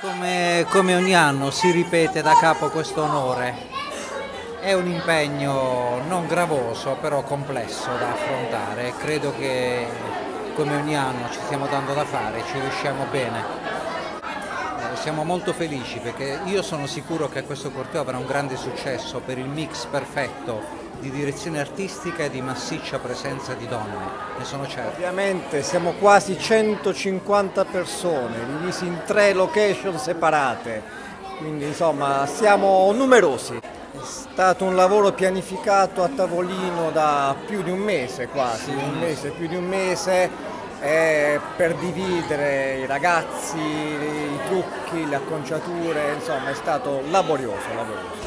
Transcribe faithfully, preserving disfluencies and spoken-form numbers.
Come, come ogni anno si ripete da capo questo onore. È un impegno non gravoso, però complesso da affrontare. Credo che come ogni anno ci stiamo dando da fare, ci riusciamo bene. Eh, Siamo molto felici perché io sono sicuro che questo corteo avrà un grande successo per il mix perfetto di direzione artistica e di massiccia presenza di donne, ne sono certo. Ovviamente siamo quasi centocinquanta persone, divisi in tre location separate, quindi insomma siamo numerosi. È stato un lavoro pianificato a tavolino da più di un mese quasi, un mese, più di un mese, eh, per dividere i ragazzi, i trucchi, le acconciature, insomma è stato laborioso, laborioso.